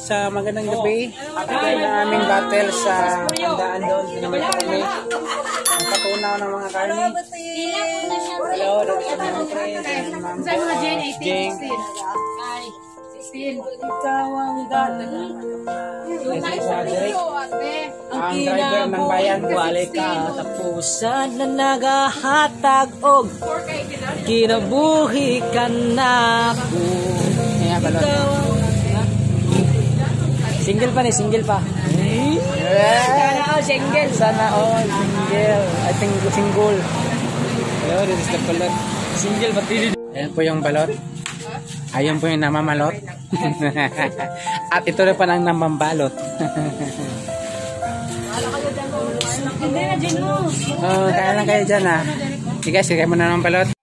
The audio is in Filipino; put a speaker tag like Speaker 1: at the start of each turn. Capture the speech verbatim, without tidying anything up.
Speaker 1: sa magandang gabi. Ito na aming battle sa handaan doon. Dinamay pa kami. Ang patunaw ng mga karne. Hello, doon sa mga friends.
Speaker 2: Sa mga Jane, eighteen, sixteen. Ikaw ang dati.
Speaker 1: Ang driver ng bayan.
Speaker 3: Wali ka tapusan na nagahatag og kinabuhi ka na ako. Single pa ni, single pa.
Speaker 2: Sana all single.
Speaker 3: Sana all single. I think single.
Speaker 1: Hello, this is the balot.
Speaker 3: Single pati din.
Speaker 1: Ayan po yung balot. Ayan po yung namamalot. At ito na pa ng namambalot.
Speaker 2: Hindi na, Jane mo.
Speaker 1: Oh, kaya lang kayo dyan ah. Sige, sige mo na ng balot.